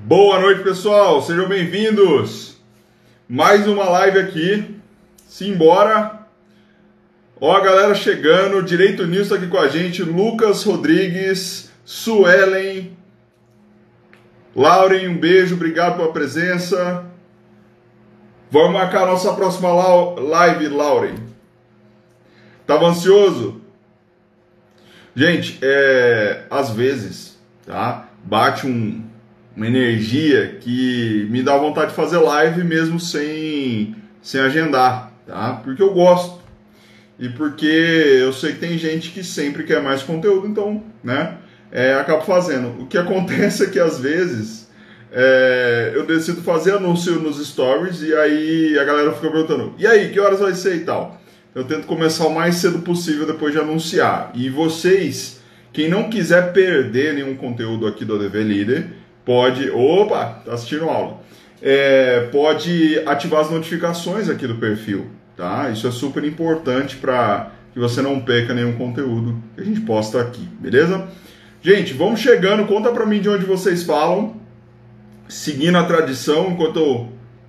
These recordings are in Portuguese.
Boa noite, pessoal, sejam bem-vindos. Mais uma live aqui. Simbora. Ó, a galera chegando. Direito News tá aqui com a gente. Lucas Rodrigues, Suelen, Lauren, um beijo, obrigado pela presença. Vamos marcar a nossa próxima live, Lauren. Tava ansioso? Gente, às vezes, tá? Bate uma energia que me dá vontade de fazer live mesmo sem agendar, tá? Porque eu gosto. E porque eu sei que tem gente que sempre quer mais conteúdo, então, né? Acabo fazendo. O que acontece é que às vezes eu decido fazer anúncio nos stories e aí a galera fica perguntando: e aí, que horas vai ser e tal? Eu tento começar o mais cedo possível depois de anunciar. E vocês, quem não quiser perder nenhum conteúdo aqui do ADV Líder, pode... Opa, tá assistindo aula. Pode ativar as notificações aqui do perfil, tá? Isso é super importante para que você não perca nenhum conteúdo que a gente posta aqui, beleza? Gente, vamos chegando. Conta pra mim de onde vocês falam. Seguindo a tradição, enquanto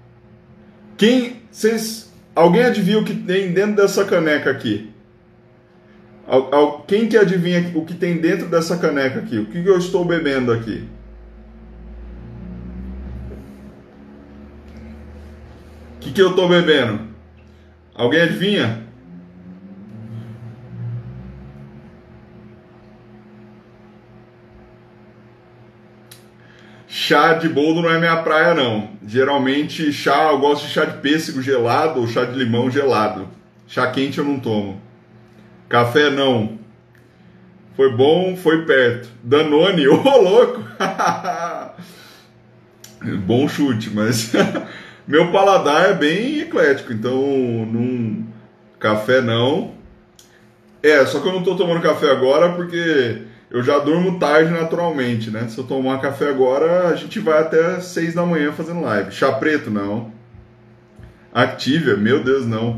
alguém adivinha o que tem dentro dessa caneca aqui? Quem que adivinha o que tem dentro dessa caneca aqui? O que eu estou bebendo aqui? O que eu estou bebendo? Alguém adivinha? Chá de boldo não é minha praia, não. Geralmente, eu gosto de chá de pêssego gelado ou chá de limão gelado. Chá quente eu não tomo. Café, não. Foi bom, foi perto. Danone, ô louco! Bom chute, mas meu paladar é bem eclético, então café não. Só que eu não tô tomando café agora porque eu já durmo tarde naturalmente, né? Se eu tomar café agora, a gente vai até 6 da manhã fazendo live. Chá preto, não. Activia, meu Deus, não.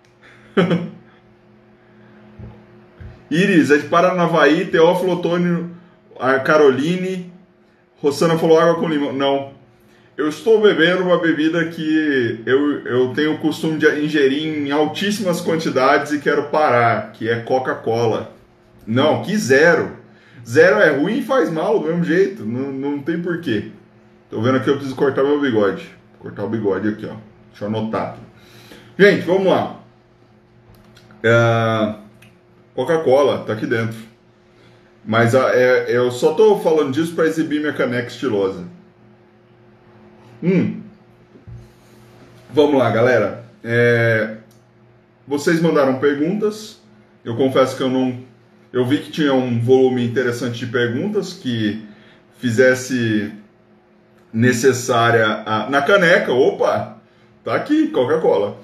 Iris, é de Paranavaí, Teófilo Otônio, a Caroline, Rossana falou água com limão. Não. Eu estou bebendo uma bebida que eu tenho o costume de ingerir em altíssimas quantidades e quero parar, que é Coca-Cola. Não, que zero. Zero é ruim e faz mal do mesmo jeito, não tem porquê. Tô vendo aqui, eu preciso cortar meu bigode. Vou cortar o bigode aqui, ó. Deixa eu anotar aqui. Gente, vamos lá. Coca-Cola, tá aqui dentro. Mas eu só tô falando disso para exibir minha caneca estilosa. Vamos lá, galera. Vocês mandaram perguntas. Eu confesso que eu vi que tinha um volume interessante de perguntas que fizesse necessária na caneca. Opa! Tá aqui, Coca-Cola.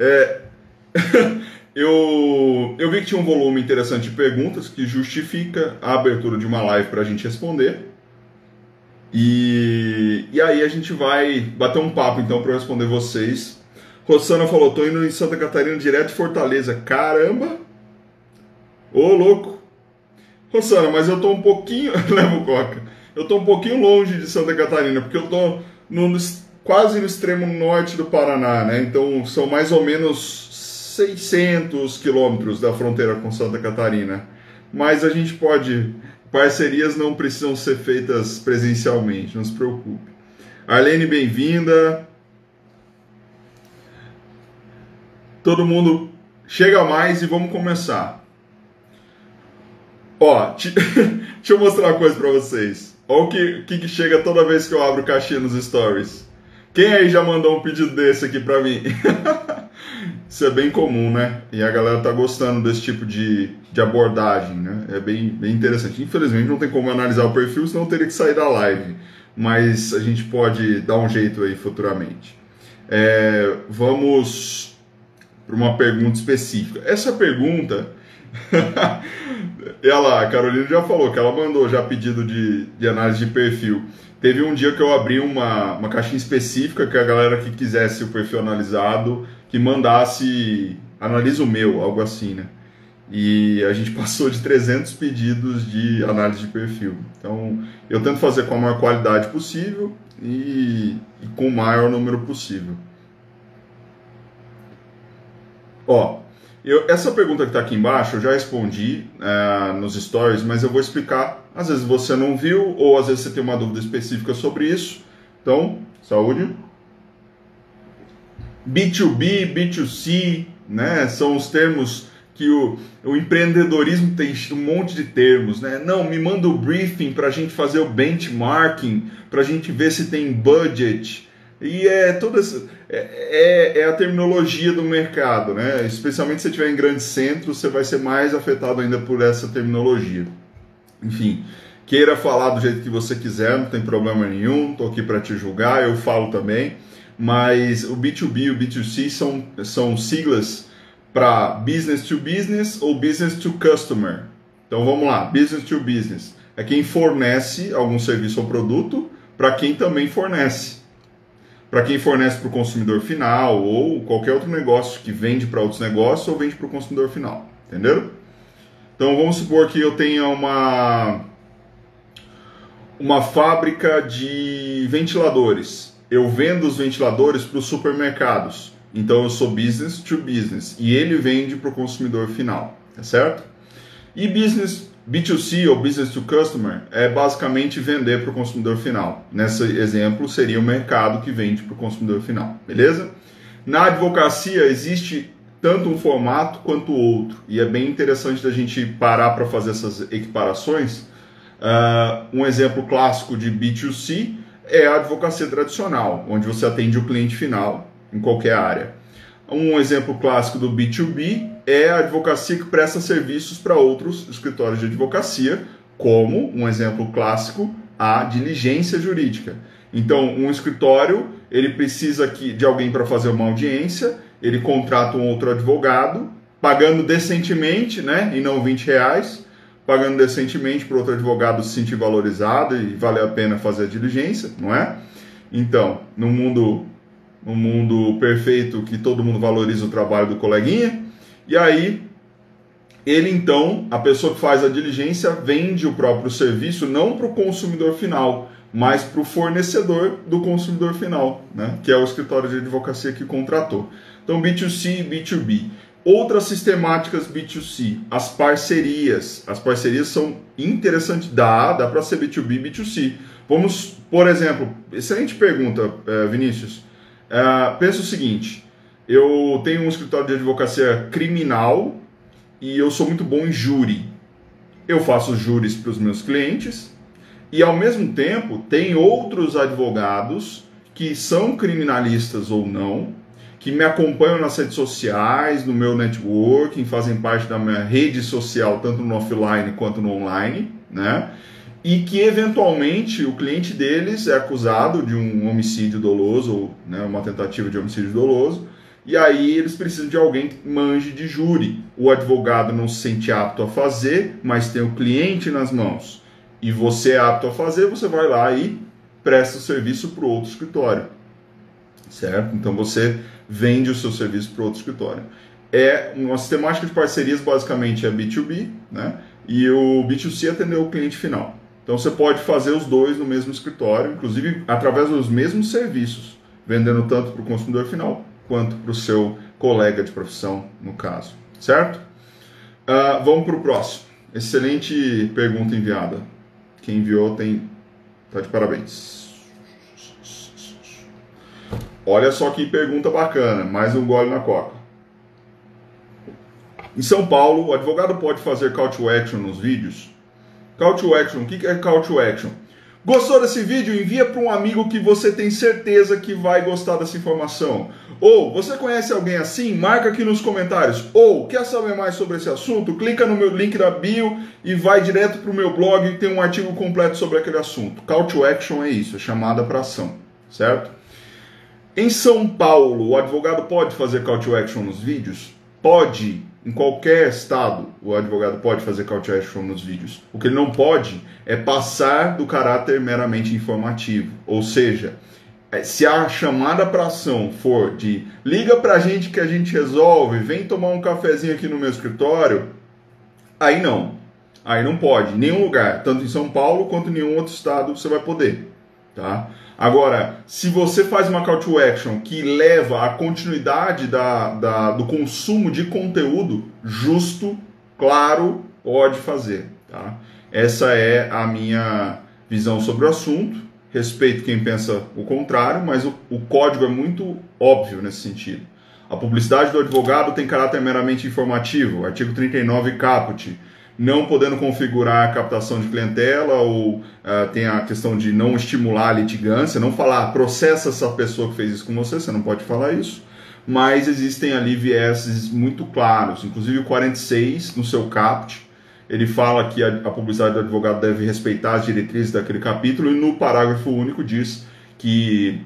Eu vi que tinha um volume interessante de perguntas que justifica a abertura de uma live para a gente responder. E aí a gente vai bater um papo então para responder vocês. Rossana falou: tô indo em Santa Catarina direto de Fortaleza. Caramba! Ô, louco! Rossana, mas eu tô um pouquinho... Leva o Coca. Eu tô um pouquinho longe de Santa Catarina, porque eu tô quase no extremo norte do Paraná, né? Então são mais ou menos 600 quilômetros da fronteira com Santa Catarina. Mas a gente pode... Parcerias não precisam ser feitas presencialmente, não se preocupe. Arlene, bem-vinda. Todo mundo chega mais e vamos começar. Ó, deixa eu mostrar uma coisa pra vocês. Olha o que chega toda vez que eu abro caixinha nos stories. Quem aí já mandou um pedido desse aqui pra mim? Isso é bem comum, né? E a galera tá gostando desse tipo de abordagem, né? É bem interessante. Infelizmente não tem como analisar o perfil, senão eu teria que sair da live. Mas a gente pode dar um jeito aí futuramente. Vamos para uma pergunta específica. Essa pergunta... a Carolina já falou que ela mandou já pedido de análise de perfil. Teve um dia que eu abri uma caixinha específica que a galera que quisesse o perfil analisado, que mandasse, analisa o meu, algo assim, né? E a gente passou de 300 pedidos de análise de perfil. Então, eu tento fazer com a maior qualidade possível e com o maior número possível. Ó, essa pergunta que está aqui embaixo eu já respondi nos stories, mas eu vou explicar. Às vezes você não viu, ou às vezes você tem uma dúvida específica sobre isso. Então, saúde. B2B, B2C, né, são os termos que o empreendedorismo tem um monte de termos, né? Não, me manda o briefing para a gente fazer o benchmarking, para a gente ver se tem budget. E é a terminologia do mercado, né? Especialmente se você estiver em grandes centros, você vai ser mais afetado ainda por essa terminologia. Enfim, queira falar do jeito que você quiser, não tem problema nenhum, estou aqui para te julgar, eu falo também. Mas o B2B e o B2C são siglas para business to business ou business to customer. Então vamos lá, business to business é quem fornece algum serviço ou produto para quem também fornece. Para quem fornece para o consumidor final ou qualquer outro negócio que vende para outros negócios ou vende para o consumidor final. Entenderam? Então vamos supor que eu tenha uma fábrica de ventiladores. Eu vendo os ventiladores para os supermercados. Então eu sou business to business e ele vende para o consumidor final, tá certo? E business B2C ou business to customer é basicamente vender para o consumidor final. Nesse exemplo seria o mercado que vende para o consumidor final, beleza? Na advocacia existe tanto um formato quanto o outro e é bem interessante da gente parar para fazer essas equiparações. Um exemplo clássico de B2C é a advocacia tradicional, onde você atende o cliente final em qualquer área. Um exemplo clássico do B2B é a advocacia que presta serviços para outros escritórios de advocacia, como, um exemplo clássico, a diligência jurídica. Então, um escritório, ele precisa de alguém para fazer uma audiência, ele contrata um outro advogado, pagando decentemente, né, e não R$20, pagando decentemente para outro advogado se sentir valorizado e vale a pena fazer a diligência, não é? Então, no mundo perfeito que todo mundo valoriza o trabalho do coleguinha, e aí ele então, a pessoa que faz a diligência, vende o próprio serviço não para o consumidor final, mas para o fornecedor do consumidor final, né? Que é o escritório de advocacia que contratou. Então B2C e B2B. Outras sistemáticas B2C, as parcerias. As parcerias são interessantes, dá para ser B2B e B2C. Vamos, por exemplo, excelente pergunta, Vinícius. Pensa o seguinte, eu tenho um escritório de advocacia criminal e eu sou muito bom em júri. Eu faço júris para os meus clientes e, ao mesmo tempo, tem outros advogados que são criminalistas ou não, que me acompanham nas redes sociais, no meu networking, fazem parte da minha rede social, tanto no offline quanto no online, né? E que, eventualmente, o cliente deles é acusado de um homicídio doloso, ou, né, uma tentativa de homicídio doloso, e aí eles precisam de alguém que manje de júri. O advogado não se sente apto a fazer, mas tem o cliente nas mãos. E você é apto a fazer, você vai lá e presta o serviço para o outro escritório. Certo? Então você vende o seu serviço para o outro escritório. Uma sistemática de parcerias basicamente é B2B, né? E o B2C atender o cliente final. Então você pode fazer os dois no mesmo escritório, inclusive através dos mesmos serviços, vendendo tanto para o consumidor final quanto para o seu colega de profissão, no caso. Certo? Vamos para o próximo. Excelente pergunta enviada. Quem enviou tá de parabéns. Olha só que pergunta bacana, mais um gole na coca. Em São Paulo, o advogado pode fazer call to action nos vídeos? Call to action, o que é call to action? Gostou desse vídeo? Envia para um amigo que você tem certeza que vai gostar dessa informação. Ou, você conhece alguém assim? Marca aqui nos comentários. Ou, quer saber mais sobre esse assunto? Clica no meu link da bio e vai direto para o meu blog e tem um artigo completo sobre aquele assunto. Call to action é isso, é chamada para ação, certo? Em São Paulo, o advogado pode fazer call to action nos vídeos? Pode. Em qualquer estado, o advogado pode fazer call to action nos vídeos. O que ele não pode é passar do caráter meramente informativo. Ou seja, se a chamada para ação for de liga pra gente que a gente resolve, vem tomar um cafezinho aqui no meu escritório, aí não. Aí não pode, em nenhum lugar. Tanto em São Paulo quanto em nenhum outro estado você vai poder. tá? Agora, se você faz uma call to action que leva à continuidade do consumo de conteúdo justo, claro, pode fazer, tá? Essa é a minha visão sobre o assunto. Respeito quem pensa o contrário, mas o código é muito óbvio nesse sentido. A publicidade do advogado tem caráter meramente informativo, artigo 39 caput, não podendo configurar a captação de clientela ou tem a questão de não estimular a litigância, não falar processa essa pessoa que fez isso com você, você não pode falar isso, mas existem ali vieses muito claros, inclusive o 46 no seu caput, ele fala que a publicidade do advogado deve respeitar as diretrizes daquele capítulo e no parágrafo único diz que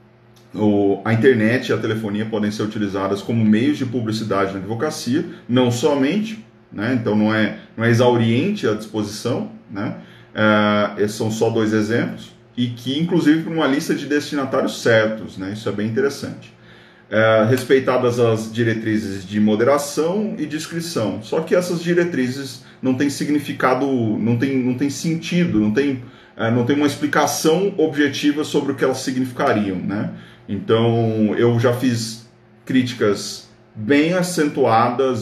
a internet e a telefonia podem ser utilizadas como meios de publicidade na advocacia, não somente, né? Então não é exauriente a disposição, né? Esses são só dois exemplos, e que inclusive para uma lista de destinatários certos, né? Isso é bem interessante. Respeitadas as diretrizes de moderação e discrição. Só que essas diretrizes não têm significado, não tem sentido, não tem uma explicação objetiva sobre o que elas significariam, né? Então eu já fiz críticas bem acentuadas,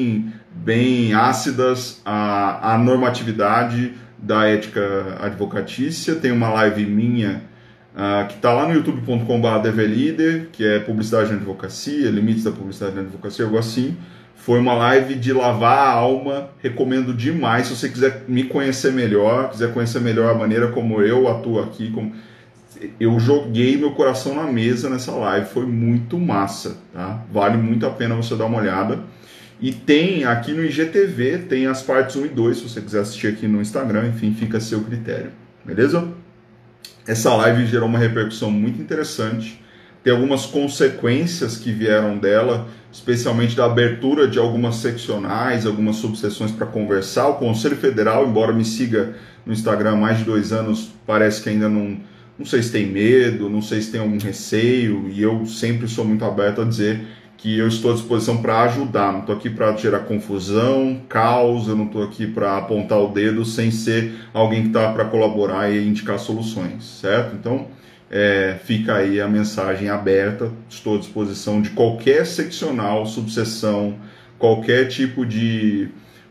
bem ácidas à normatividade da ética advocatícia. Tem uma live minha que está lá no youtube.com/devleader, que é publicidade na advocacia, limites da publicidade na advocacia, algo assim. Foi uma live de lavar a alma, recomendo demais. Se você quiser me conhecer melhor, quiser conhecer melhor a maneira como eu atuo aqui, eu joguei meu coração na mesa nessa live, foi muito massa, tá? Vale muito a pena você dar uma olhada. E tem aqui no IGTV, tem as partes 1 e 2, se você quiser assistir aqui no Instagram, enfim, fica a seu critério, beleza? Essa live gerou uma repercussão muito interessante, tem algumas consequências que vieram dela, especialmente da abertura de algumas seccionais, algumas subseções para conversar. O Conselho Federal, embora me siga no Instagram há mais de 2 anos, parece que ainda não sei se tem medo, não sei se tem algum receio, e eu sempre sou muito aberto a dizer que eu estou à disposição para ajudar, não estou aqui para gerar confusão, caos, eu não estou aqui para apontar o dedo sem ser alguém que está para colaborar e indicar soluções, certo? Então, fica aí a mensagem aberta, estou à disposição de qualquer seccional, subseção, qualquer tipo de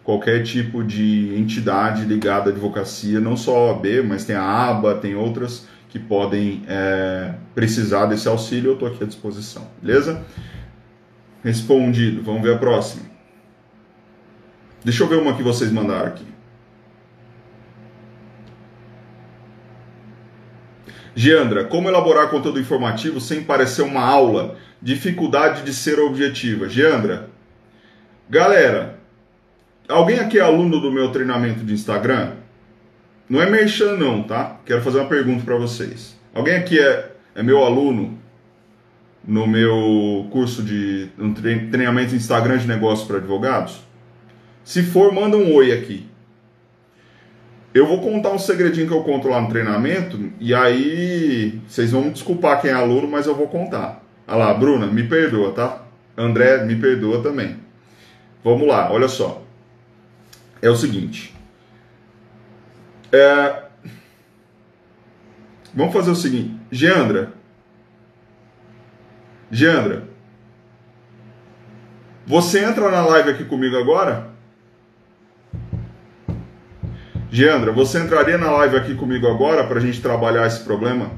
entidade ligada à advocacia, não só a OAB, mas tem a ABA, tem outras que podem precisar desse auxílio, eu estou aqui à disposição, beleza? Respondido, vamos ver a próxima. Deixa eu ver uma que vocês mandaram aqui. Geandra, como elaborar conteúdo informativo sem parecer uma aula? Dificuldade de ser objetiva. Geandra, galera, alguém aqui é aluno do meu treinamento de Instagram? Não é merchan não, tá? Quero fazer uma pergunta para vocês. Alguém aqui é meu aluno no meu curso de treinamento de Instagram de negócios para advogados? Se for, manda um oi aqui. Eu vou contar um segredinho que eu conto lá no treinamento, e aí vocês vão me desculpar quem é aluno, mas eu vou contar. Olha lá, Bruna, me perdoa, tá? André, me perdoa também. Vamos lá, olha só. É o seguinte. Vamos fazer o seguinte. Geandra, você entra na live aqui comigo agora? Geandra, você entraria na live aqui comigo agora para a gente trabalhar esse problema?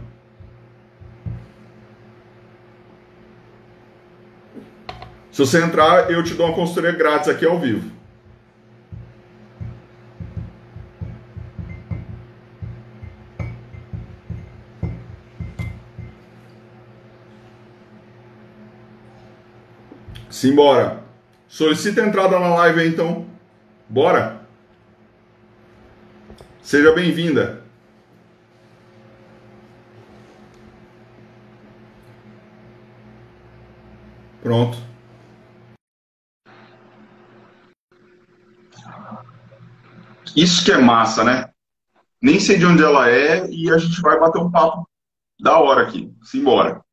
Se você entrar, eu te dou uma consultoria grátis aqui ao vivo. Simbora. Solicita a entrada na live aí, então. Bora. Seja bem-vinda. Pronto. Isso que é massa, né? Nem sei de onde ela é e a gente vai bater um papo da hora aqui. Simbora.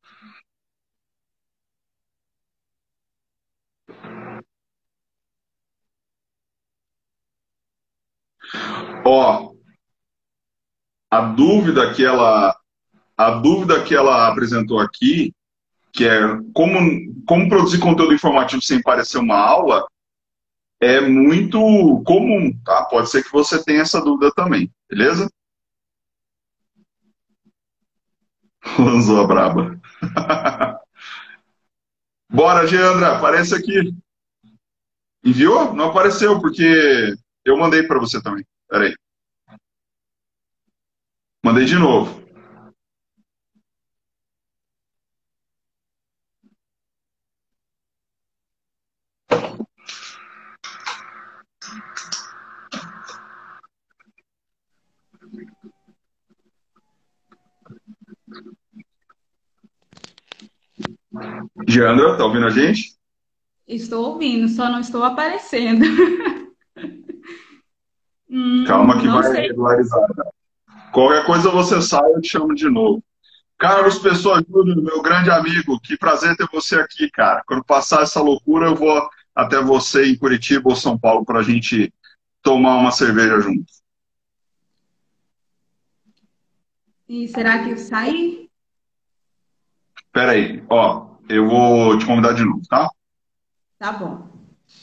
Ó, a dúvida que ela a dúvida que ela apresentou aqui, que é como produzir conteúdo informativo sem parecer uma aula, é muito comum, tá? Pode ser que você tenha essa dúvida também, beleza? Lançou a braba. Bora, Geandra, aparece aqui. Enviou? Não apareceu, porque eu mandei para você também. Peraí. Mandei de novo. Geandra, tá ouvindo a gente? Estou ouvindo, só não estou aparecendo. Calma que Não vai sei. regularizar. Qualquer coisa você sai, eu te chamo de novo. Carlos Ah, Pessoa Júnior, meu grande amigo, que prazer ter você aqui, cara. Quando passar essa loucura, eu vou até você em Curitiba ou São Paulo para a gente tomar uma cerveja junto. e será que eu saí? Pera aí, ó, eu vou te convidar de novo, tá? Tá bom.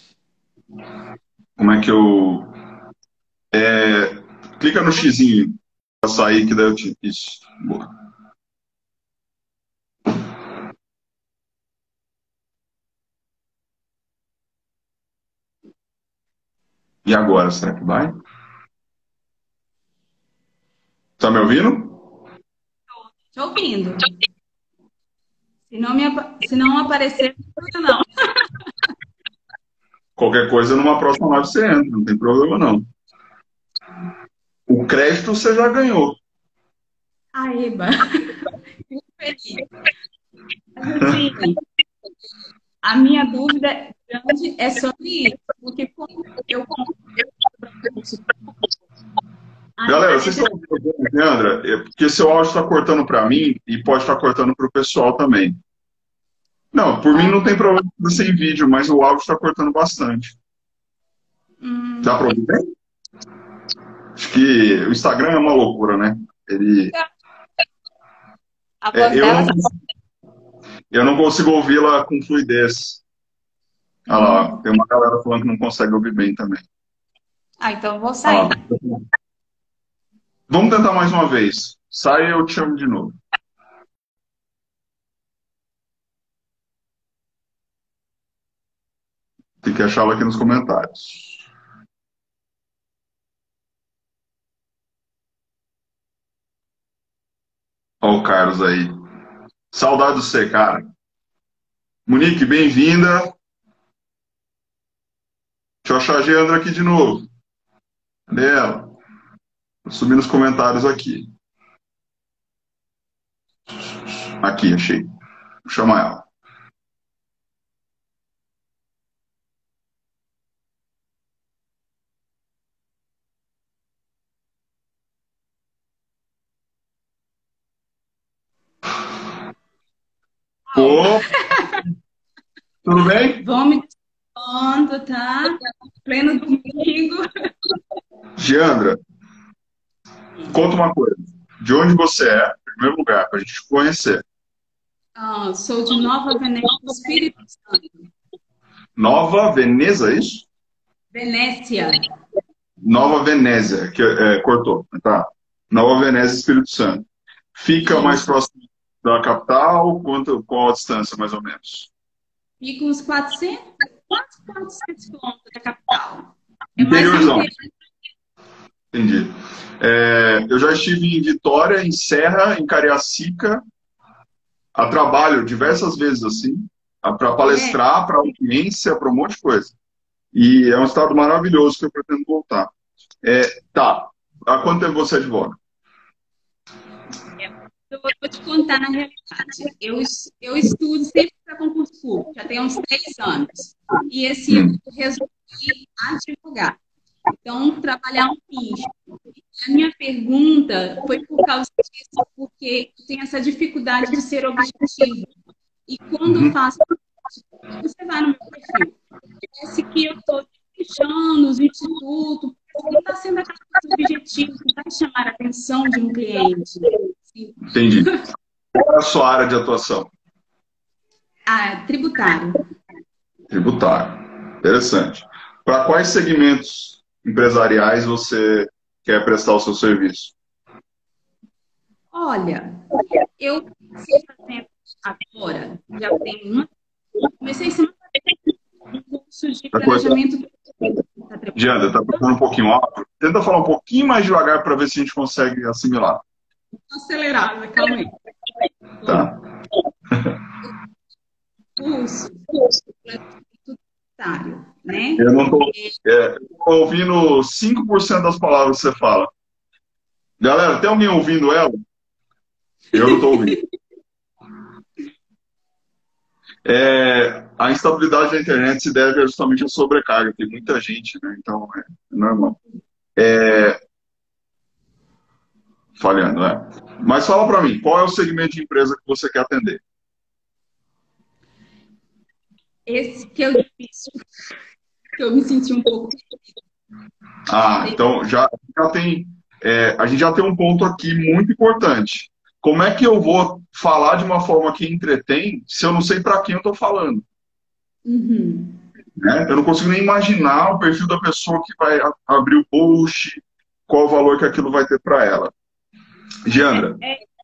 Como é que eu... Clica no xizinho para sair, que daí eu te... Isso, boa. E agora, será que vai? Tá me ouvindo? Estou ouvindo. Se não aparecer, não. Qualquer coisa, numa próxima live você entra, não tem problema não. O crédito você já ganhou. Aeba, fico feliz. Mas assim, a minha dúvida grande é sobre isso, porque como eu compro para curso, aí Galera, a vocês gente estão ouvindo, Leandra? Porque seu áudio está cortando para mim e pode estar cortando para o pessoal também. Não, por mim ó, não tem problema sem vídeo, mas o áudio está cortando bastante. Dá para hum, ouvir bem? Acho que o Instagram é uma loucura, né? Ele, a voz eu, dela não, tá. eu não consigo ouvi-la com fluidez. Olha lá, Hum, tem uma galera falando que não consegue ouvir bem também. então eu vou Olha sair. lá. Vamos tentar mais uma vez. Sai e eu te chamo de novo. Tem que achá-la aqui nos comentários. Olha o Carlos aí. Saudade de você, cara. Monique, bem-vinda. Deixa eu achar a Geandra aqui de novo. Cadê ela? Vou subir nos comentários aqui. Aqui, achei. Vou chamar ela. Ó, Ô, tudo bem? vão me descontando, tá? Pleno domingo. Geandra, conta uma coisa. De onde você é, em primeiro lugar, para a gente te conhecer. Ah, sou de Nova Venécia, Espírito Santo. Nova Veneza, é isso? Venécia. Nova Venésia, que cortou, tá? Nova Venésia, Espírito Santo. Fica mais Isso. próximo da capital? Qual a distância, mais ou menos? Fica uns 400, quase 400 quilômetros da capital. É mais no Interiorzão, interior. entendi. Eu já estive em Vitória, em Serra, em Cariacica, a trabalho diversas vezes assim, para É, palestrar, para audiência, para um monte de coisa. E é um estado maravilhoso que eu pretendo voltar. Tá. Há quanto tempo você advoga? eu vou te contar na realidade. Eu estudo sempre para concurso público, já tem uns 3 anos. E esse ano Hum. eu resolvi advogar. Então, trabalhar um nicho. A minha pergunta foi por causa disso, porque eu tenho essa dificuldade de ser objetiva. E quando eu Uhum. faço, você vai no meu perfil, parece que eu estou deixando os institutos, não está sendo aquela coisa objetiva que vai chamar a atenção de um cliente. Assim, Entendi. Qual é a sua área de atuação? Ah, tributário. Tributário. Interessante. Para quais segmentos empresariais você quer prestar o seu serviço? Olha, eu comecei fazendo agora, já tem uma. Comecei semana um curso de Tá cortando. planejamento da Diana, tá cortando um pouquinho alto. Tenta falar um pouquinho mais devagar para ver se a gente consegue assimilar. acelerada, calma aí. Tá? Curso tributário, né? Eu não estou ouvindo 5% das palavras que você fala. Galera, tem alguém ouvindo ela? Eu não estou ouvindo. A instabilidade da internet se deve justamente à sobrecarga. Tem muita gente, né? Então é normal. Falhando, né? Mas fala para mim, qual é o segmento de empresa que você quer atender? Esse que é o difícil, que eu me senti um pouco. Então já tem, a gente já tem um ponto aqui muito importante. Como é que eu vou falar de uma forma que entretém se eu não sei para quem eu estou falando? Uhum. Né? Eu não consigo nem imaginar o perfil da pessoa que vai abrir o post, qual o valor que aquilo vai ter para ela. Giandra,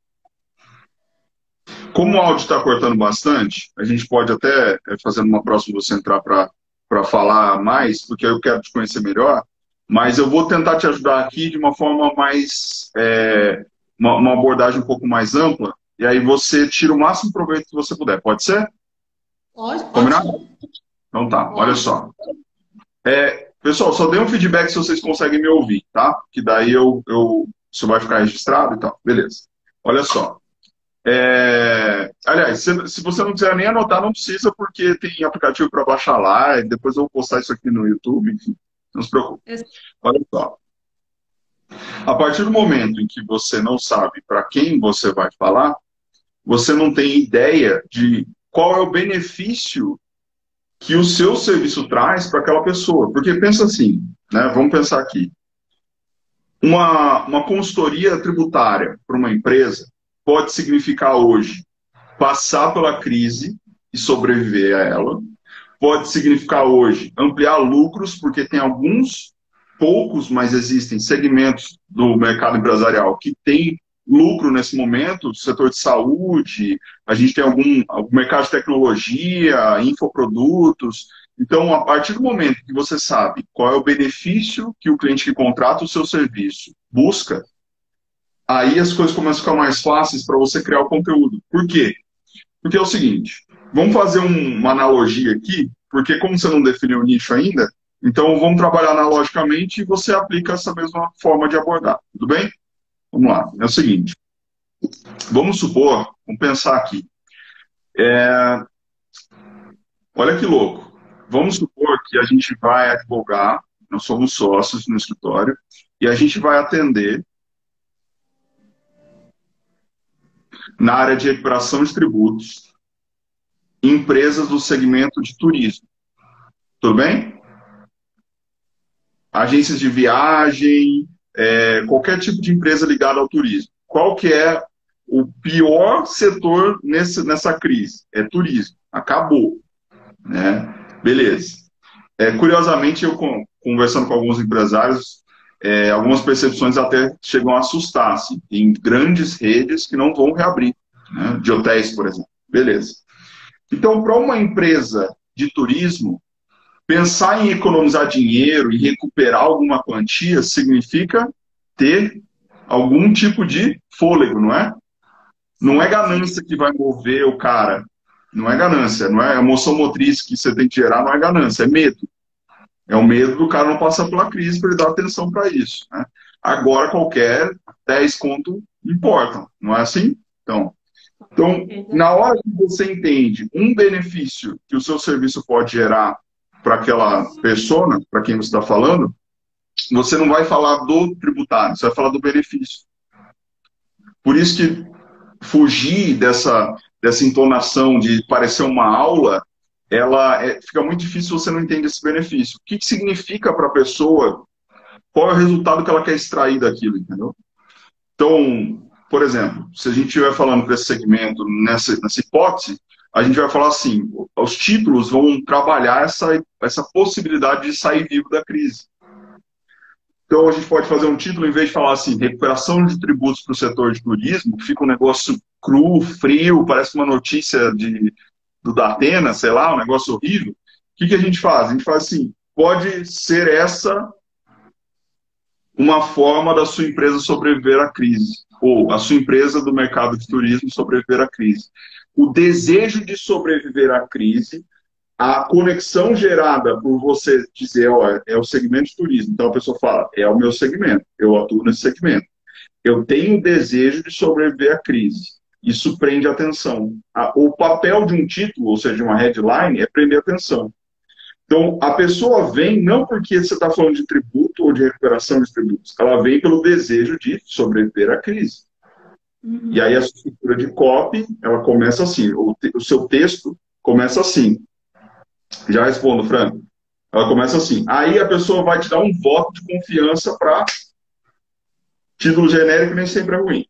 como o áudio está cortando bastante, a gente pode até fazer uma próxima você entrar para falar mais, porque eu quero te conhecer melhor, mas eu vou tentar te ajudar aqui de uma forma mais, uma abordagem um pouco mais ampla, e aí você tira o máximo proveito que você puder. Pode ser? Pode, Combinado? pode. Então tá, olha Pode. só. Pessoal, só dê um feedback se vocês conseguem me ouvir, tá? Que daí isso vai ficar registrado e tal. Beleza. Olha só. Aliás, se você não quiser nem anotar, não precisa, porque tem aplicativo para baixar lá, e depois eu vou postar isso aqui no YouTube, enfim, não se preocupe. Olha só. A partir do momento em que você não sabe para quem você vai falar, você não tem ideia de qual é o benefício que o seu serviço traz para aquela pessoa. Porque pensa assim, né? Vamos pensar aqui. Uma consultoria tributária para uma empresa pode significar hoje passar pela crise e sobreviver a ela. Pode significar hoje ampliar lucros, porque tem alguns, poucos, mas existem segmentos do mercado empresarial que tem lucro nesse momento, setor de saúde, a gente tem algum mercado de tecnologia, infoprodutos. Então, a partir do momento que você sabe qual é o benefício que o cliente que contrata o seu serviço busca, aí as coisas começam a ficar mais fáceis para você criar o conteúdo. Por quê? Porque é o seguinte, vamos fazer uma analogia aqui, porque como você não definiu o nicho ainda, então vamos trabalhar analogicamente e você aplica essa mesma forma de abordar, tudo bem? Vamos lá, é o seguinte, vamos supor, vamos pensar aqui, olha que louco, vamos supor que a gente vai advogar, nós somos sócios no escritório, e a gente vai atender na área de recuperação de tributos, empresas do segmento de turismo, tudo bem? Agências de viagem, qualquer tipo de empresa ligada ao turismo. Qual que é o pior setor nessa crise? É turismo. Acabou. Né? Beleza. Curiosamente, eu conversando com alguns empresários, algumas percepções até chegam a assustar. Assim. Tem grandes redes que não vão reabrir, né? De hotéis, por exemplo. Beleza. Então, para uma empresa de turismo, pensar em economizar dinheiro e recuperar alguma quantia significa ter algum tipo de fôlego, não é? Não é ganância que vai mover o cara. Não é ganância, não é emoção motriz que você tem que gerar, não é ganância, é medo. É o medo do cara não passar pela crise para ele dar atenção para isso. Né? Agora, qualquer 10 conto importam, não é assim? Então, na hora que você entende um benefício que o seu serviço pode gerar para aquela persona, para quem você está falando, você não vai falar do tributário, você vai falar do benefício. Por isso que fugir dessa entonação de parecer uma aula, fica muito difícil se você não entende esse benefício. O que significa para a pessoa, qual é o resultado que ela quer extrair daquilo, entendeu? Então, por exemplo, se a gente estiver falando desse segmento, nessa hipótese, a gente vai falar assim, os títulos vão trabalhar essa possibilidade de sair vivo da crise. Então, a gente pode fazer um título, em vez de falar assim, recuperação de tributos para o setor de turismo, que fica um negócio cru, frio, parece uma notícia do Datena, sei lá, um negócio horrível. O que a gente faz? A gente faz assim, pode ser essa uma forma da sua empresa sobreviver à crise, ou a sua empresa do mercado de turismo sobreviver à crise. O desejo de sobreviver à crise, a conexão gerada por você dizer, ó, é o segmento de turismo. Então a pessoa fala, é o meu segmento, eu atuo nesse segmento. Eu tenho o desejo de sobreviver à crise. Isso prende atenção. O papel de um título, ou seja, de uma headline, é prender atenção. Então, a pessoa vem não porque você está falando de tributo ou de recuperação de tributos, ela vem pelo desejo de sobreviver à crise. E aí a estrutura de copy, ela começa assim, o seu texto começa assim. Já respondo, Franco. Ela começa assim. Aí a pessoa vai te dar um voto de confiança para título genérico, nem sempre é ruim.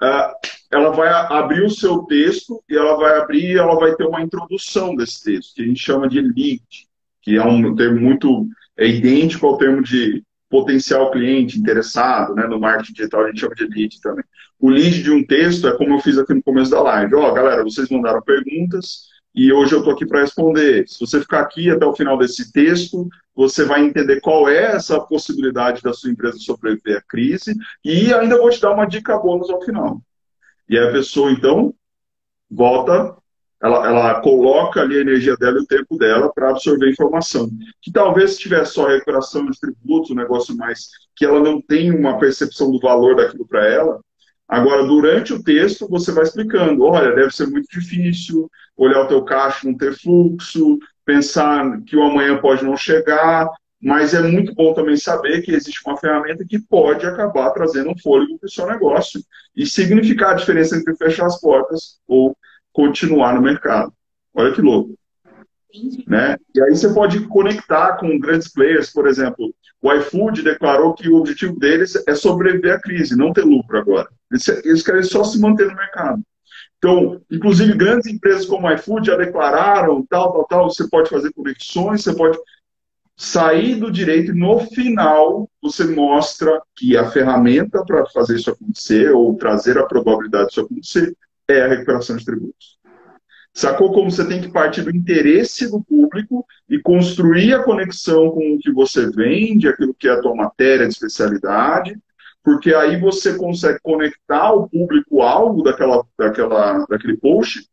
Ela vai abrir o seu texto e ela vai ter uma introdução desse texto, que a gente chama de lead, que é um termo muito idêntico ao termo de potencial cliente interessado, né? No marketing digital a gente chama de lead também. O lead de um texto é como eu fiz aqui no começo da live. Ó, galera, vocês mandaram perguntas e hoje eu estou aqui para responder. Se você ficar aqui até o final desse texto, você vai entender qual é essa possibilidade da sua empresa sobreviver à crise e ainda vou te dar uma dica bônus ao final. E aí a pessoa, então, volta, ela coloca ali a energia dela e o tempo dela para absorver informação. Que talvez se tivesse só recuperação de tributos, um negócio mais que ela não tem uma percepção do valor daquilo para ela. Agora, durante o texto, você vai explicando. Olha, deve ser muito difícil olhar o teu caixa, não ter fluxo, pensar que o amanhã pode não chegar, mas é muito bom também saber que existe uma ferramenta que pode acabar trazendo um fôlego para o seu negócio e significar a diferença entre fechar as portas ou continuar no mercado. Olha que louco. Né? E aí você pode conectar com grandes players, por exemplo, o iFood declarou que o objetivo deles é sobreviver à crise, não ter lucro agora. Eles querem só se manter no mercado. Então, inclusive, grandes empresas como o iFood já declararam, tal, você pode fazer conexões, você pode sair do direito e no final você mostra que a ferramenta para fazer isso acontecer ou trazer a probabilidade disso acontecer é a recuperação de tributos. Sacou como você tem que partir do interesse do público e construir a conexão com o que você vende, aquilo que é a tua matéria de especialidade, porque aí você consegue conectar o público-alvo daquele post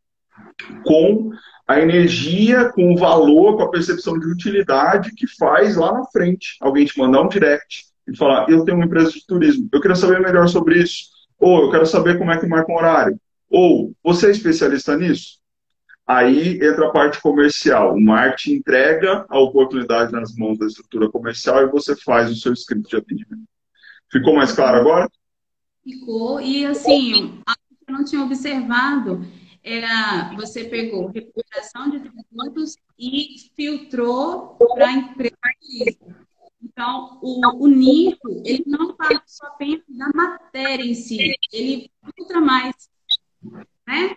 com a energia, com o valor, com a percepção de utilidade que faz lá na frente. Alguém te mandar um direct e falar, eu tenho uma empresa de turismo, eu quero saber melhor sobre isso. Ou eu quero saber como é que marca um horário. Ou você é especialista nisso? Aí entra a parte comercial. O marketing entrega a oportunidade nas mãos da estrutura comercial e você faz o seu script de atendimento. Ficou mais claro agora? Ficou. E assim, algo que eu não tinha observado era você pegou recuperação de tributos e filtrou para a empresa. Então, o Nico, ele não fala só apenas da matéria em si, ele filtra mais. Né?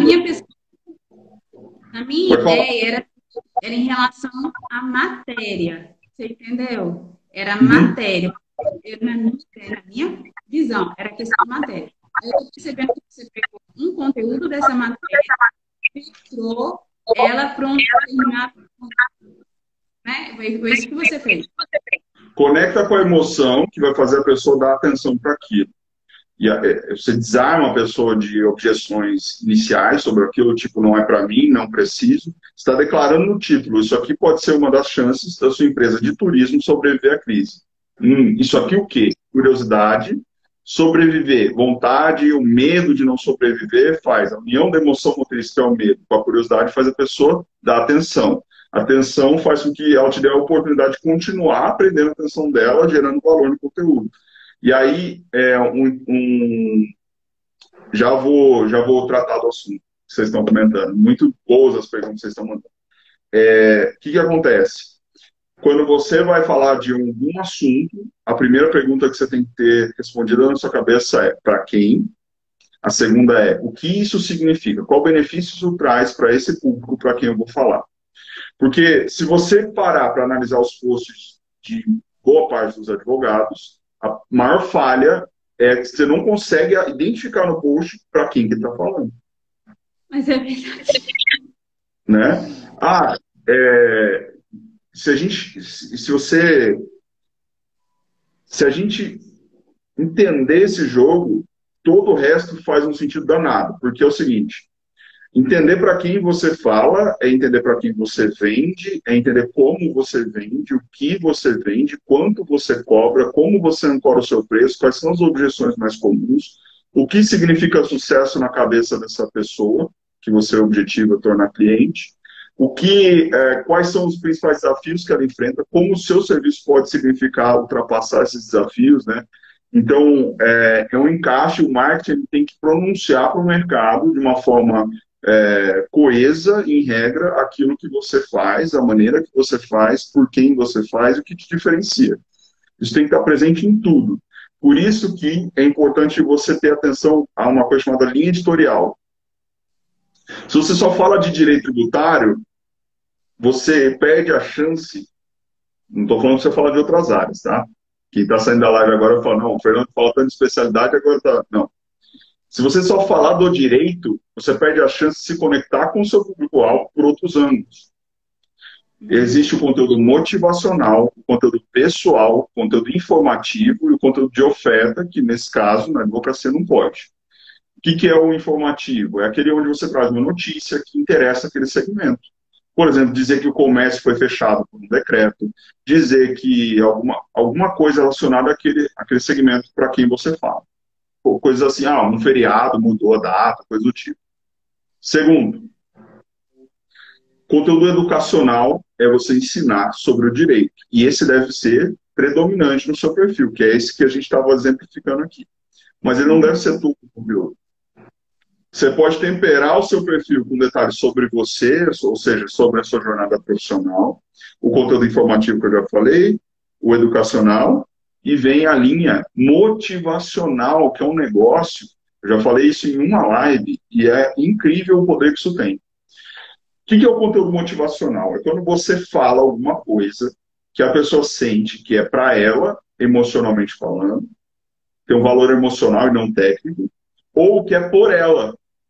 A minha ideia era em relação à matéria. Você entendeu? Era a matéria. Na minha visão, era questão de matéria. Eu estou percebendo que você pegou um conteúdo dessa matéria, filtrou ela para um determinado. Né? Foi isso que você fez. Conecta com a emoção que vai fazer a pessoa dar atenção para aquilo. E você desarma a pessoa de objeções iniciais sobre aquilo, tipo, não é para mim, não preciso. Você está declarando no título, isso aqui pode ser uma das chances da sua empresa de turismo sobreviver à crise. Isso aqui o quê? Curiosidade, sobreviver, vontade, o medo de não sobreviver faz. A união da emoção motriz, que é o medo, com a curiosidade faz a pessoa dar atenção. A atenção faz com que ela te dê a oportunidade de continuar aprendendo a atenção dela, gerando valor no conteúdo. E aí, já vou tratar do assunto que vocês estão comentando. Muito boas as perguntas que vocês estão mandando. O que acontece? Quando você vai falar de algum assunto, a primeira pergunta que você tem que ter respondida na sua cabeça é para quem, A segunda é, o que isso significa? Qual benefício isso traz para esse público para quem eu vou falar? Porque se você parar para analisar os posts de boa parte dos advogados, a maior falha é que você não consegue identificar no post para quem que está falando. Mas é verdade. Né? Ah, se a gente entender esse jogo, todo o resto faz um sentido danado, porque é o seguinte, entender para quem você fala, é entender para quem você vende, é entender como você vende, o que você vende, quanto você cobra, como você ancora o seu preço, quais são as objeções mais comuns, o que significa sucesso na cabeça dessa pessoa, que você objetiva tornar cliente, quais são os principais desafios que ela enfrenta, como o seu serviço pode significar ultrapassar esses desafios, né? Então, é um encaixe, o marketing tem que pronunciar para o mercado de uma forma coesa, em regra, aquilo que você faz, a maneira que você faz, por quem você faz, o que te diferencia. Isso tem que estar presente em tudo. Por isso que é importante você ter atenção a uma coisa chamada linha editorial. Se você só fala de direito tributário, você perde a chance, não estou falando que você fala de outras áreas, tá? Quem está saindo da live agora fala, não, o Fernando fala tanto de especialidade, agora tá... Não. Se você só falar do direito, você perde a chance de se conectar com o seu público-alvo por outros ângulos. Existe o conteúdo motivacional, o conteúdo pessoal, o conteúdo informativo e o conteúdo de oferta, que nesse caso, na advocacia, não pode. O que é o informativo? É aquele onde você traz uma notícia que interessa aquele segmento. Por exemplo, dizer que o comércio foi fechado por um decreto, dizer que alguma coisa relacionada àquele segmento para quem você fala. Coisas assim, um feriado mudou a data, coisa do tipo. Segundo, conteúdo educacional é você ensinar sobre o direito. E esse deve ser predominante no seu perfil, que é esse que a gente estava exemplificando aqui. Mas ele não deve ser tudo, viu? Você pode temperar o seu perfil com detalhes sobre você, ou seja, sobre a sua jornada profissional, o conteúdo informativo que eu já falei, o educacional, e vem a linha motivacional, que é um negócio, eu já falei isso em uma live, e é incrível o poder que isso tem. O que é o conteúdo motivacional? É quando você fala alguma coisa que a pessoa sente que é para ela, emocionalmente falando, tem um valor emocional e não técnico, ou que é por ela.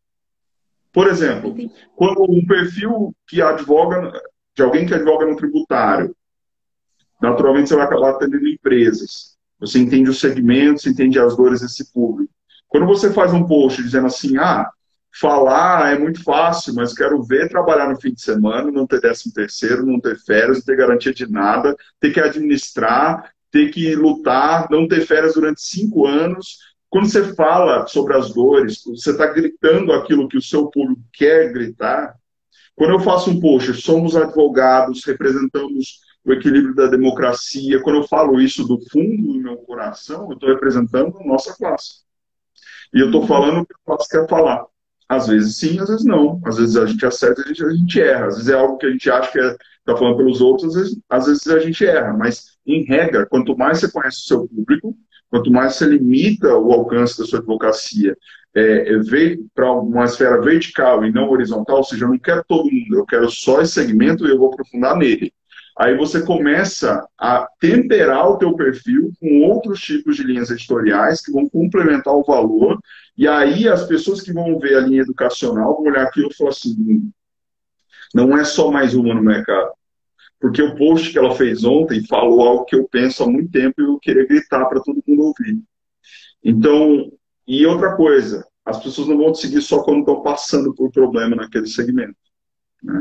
Por exemplo, quando um perfil que advoga, de alguém que advoga no tributário, naturalmente você vai acabar atendendo empresas. Você entende os segmentos, você entende as dores desse público. Quando você faz um post dizendo assim, falar é muito fácil, mas quero ver trabalhar no fim de semana, não ter 13º, não ter férias, não ter garantia de nada, ter que administrar, ter que lutar, não ter férias durante 5 anos. Quando você fala sobre as dores, você está gritando aquilo que o seu público quer gritar. Quando eu faço um post, somos advogados, representamos o equilíbrio da democracia. Quando eu falo isso do fundo do meu coração, eu estou representando a nossa classe. E eu estou falando o que a classe quer falar. Às vezes sim, às vezes não. Às vezes a gente acerta, a gente erra. Às vezes é algo que a gente acha que está falando pelos outros, às vezes a gente erra. Mas, em regra, quanto mais você conhece o seu público, quanto mais você limita o alcance da sua advocacia para uma esfera vertical e não horizontal, ou seja, eu não quero todo mundo, eu quero só esse segmento e eu vou aprofundar nele. Aí você começa a temperar o teu perfil com outros tipos de linhas editoriais que vão complementar o valor, e aí as pessoas que vão ver a linha educacional vão olhar aquilo e falar assim, não é só mais uma no mercado. Porque o post que ela fez ontem falou algo que eu penso há muito tempo e eu queria gritar para todo mundo ouvir. Então, e outra coisa, as pessoas não vão te seguir só quando estão passando por problema naquele segmento. Né?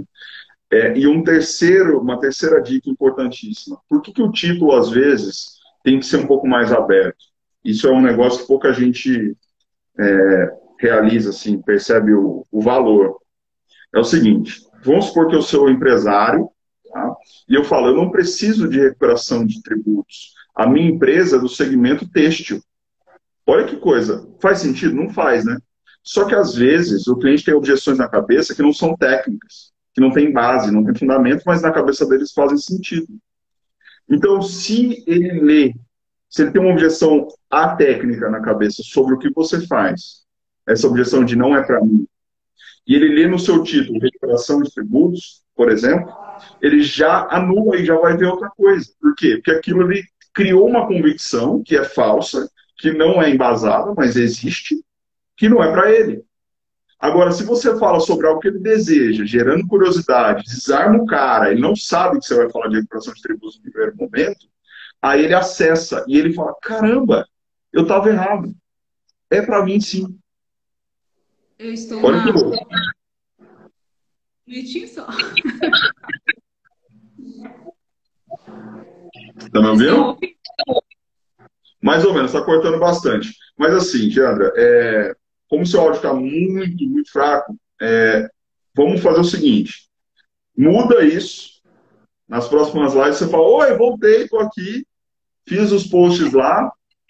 E uma terceira dica importantíssima. Por que o título, às vezes, tem que ser um pouco mais aberto? Isso é um negócio que pouca gente realiza, assim, percebe o valor. É o seguinte, vamos supor que eu sou empresário, tá? E eu falo, eu não preciso de recuperação de tributos. A minha empresa é do segmento têxtil. Olha que coisa, faz sentido? Não faz, né? Só que, às vezes, o cliente tem objeções na cabeça que não são técnicas, que não tem base, não tem fundamento, mas na cabeça deles fazem sentido. Então, se ele tem uma objeção atécnica na cabeça sobre o que você faz, essa objeção de não é para mim, e ele lê no seu título recuperação de tributos, por exemplo, ele já anula e já vai ver outra coisa. Por quê? Porque aquilo ele criou uma convicção que é falsa, que não é embasada, mas existe, que não é para ele. Agora, se você fala sobre algo que ele deseja, gerando curiosidade, desarma o cara, ele não sabe que você vai falar de recuperação de tributos no primeiro momento, aí ele acessa e ele fala, caramba, eu estava errado. É para mim sim. Eu estou Olha que na... louco. Um minutinho só. Tá me ouvindo? Estou... Mais ou menos, está cortando bastante. Mas assim, Diandra, como o seu áudio está muito, muito fraco, vamos fazer o seguinte: muda isso. Nas próximas lives você fala, oi, voltei, estou aqui, fiz os posts lá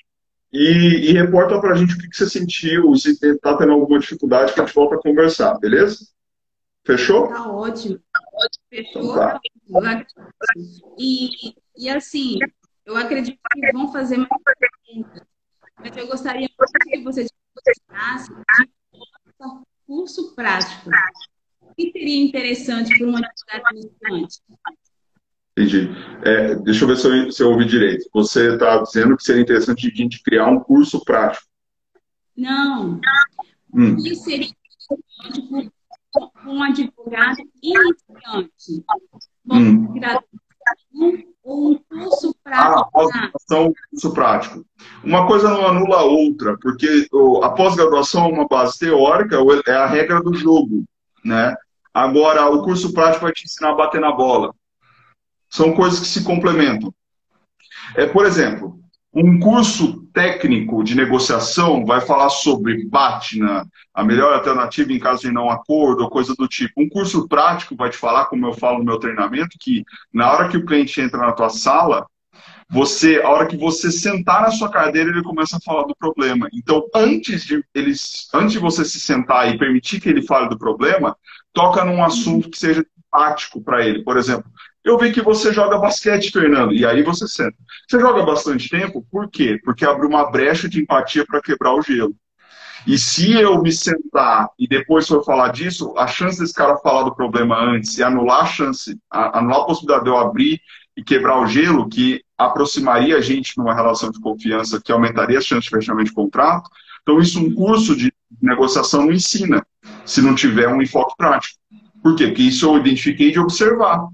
e reporta para a gente o que você sentiu, se está tendo alguma dificuldade, que a gente volta a conversar, beleza? Fechou? Tá ótimo. Fechou, Então tá. tá ótimo. E assim, eu acredito que vão fazer mais perguntas, mas eu gostaria muito que você explicasse curso prático. O que seria interessante para um advogado iniciante? Entendi. Deixa eu ver se eu ouvi direito. Você está dizendo que seria interessante a gente criar um curso prático. Não. O que seria interessante para um advogado iniciante? Bom, graduação ou um curso prático? Pós-graduação, curso prático. Uma coisa não anula a outra, porque a pós-graduação é uma base teórica, é a regra do jogo, né? Agora, o curso prático vai te ensinar a bater na bola. São coisas que se complementam. Por exemplo, um curso técnico de negociação vai falar sobre BATNA, a melhor alternativa em caso de não acordo, ou coisa do tipo. Um curso prático vai te falar, como eu falo no meu treinamento, que na hora que o cliente entra na tua sala, a hora que você sentar na sua cadeira, ele começa a falar do problema. Então, antes de você se sentar e permitir que ele fale do problema, toca num assunto que seja prático para ele. Por exemplo, eu vi que você joga basquete, Fernando, e aí você senta. Você joga bastante tempo? Por quê? Porque abre uma brecha de empatia para quebrar o gelo. E se eu me sentar e depois for falar disso, a chance desse cara falar do problema antes e anular anular a possibilidade de eu abrir e quebrar o gelo, que aproximaria a gente numa relação de confiança, que aumentaria as chances de fechamento de contrato. Então, isso um curso de negociação não ensina, se não tiver um enfoque prático. Por quê? Porque isso eu identifiquei de observar.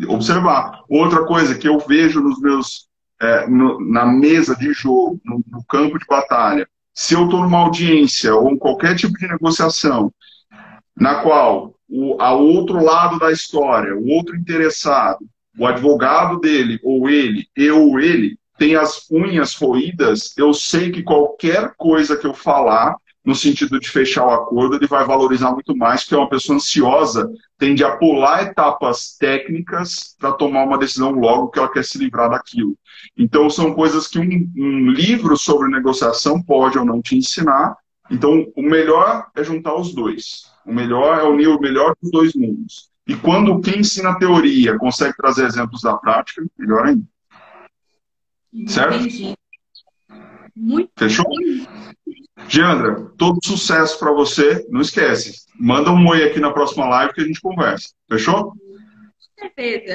Outra coisa que eu vejo nos meus na mesa de jogo, no campo de batalha, se eu estou numa audiência ou em qualquer tipo de negociação na qual o outro lado da história, o outro interessado, o advogado dele, ou ele, eu ou ele, tem as unhas roídas, eu sei que qualquer coisa que eu falar, no sentido de fechar o acordo, ele vai valorizar muito mais, porque uma pessoa ansiosa tende a pular etapas técnicas para tomar uma decisão logo que ela quer se livrar daquilo. Então, são coisas que um livro sobre negociação pode ou não te ensinar. Então, o melhor é juntar os dois. O melhor é unir o melhor dos dois mundos. E quando quem ensina a teoria consegue trazer exemplos da prática, melhor ainda. Certo? Entendi. Muito Fechou? Diandra, todo sucesso para você. Não esquece, manda um oi aqui na próxima live que a gente conversa. Fechou? Com certeza.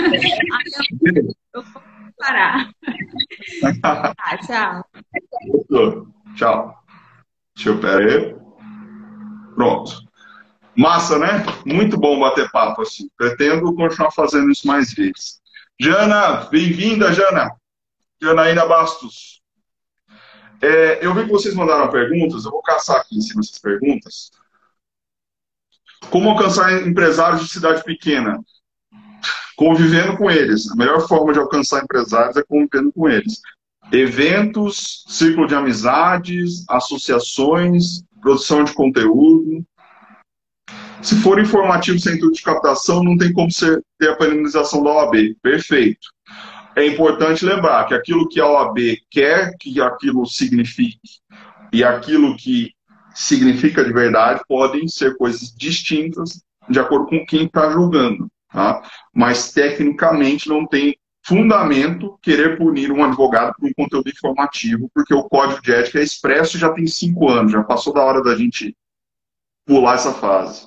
Eu vou parar. Tchau. Tchau. Deixa eu pera aí. Pronto. Massa, né? Muito bom bater papo assim. Pretendo continuar fazendo isso mais vezes. Jana, bem-vinda, Jana. Janaína Bastos. Eu vi que vocês mandaram perguntas, eu vou caçar aqui em cima dessas perguntas. Como alcançar empresários de cidade pequena? Convivendo com eles. A melhor forma de alcançar empresários é convivendo com eles. Eventos, círculo de amizades, associações, produção de conteúdo. Se for informativo sem intuito de captação, não tem como ter a penalização da OAB. Perfeito. É importante lembrar que aquilo que a OAB quer que aquilo signifique e aquilo que significa de verdade podem ser coisas distintas de acordo com quem está julgando. Tá? Mas, tecnicamente, não tem fundamento querer punir um advogado por um conteúdo informativo, porque o código de ética é expresso e já tem 5 anos, já passou da hora da gente pular essa fase.